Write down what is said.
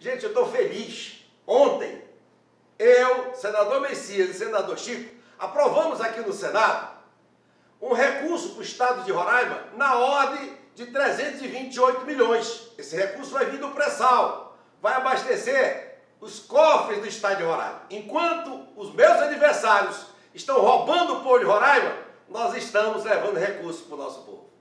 Gente, eu estou feliz. Ontem, eu, senador Messias e senador Chico, aprovamos aqui no Senado um recurso para o estado de Roraima na ordem de 328 milhões. Esse recurso vai vir do pré-sal, vai abastecer os cofres do estado de Roraima. Enquanto os meus adversários estão roubando o povo de Roraima, nós estamos levando recursos para o nosso povo.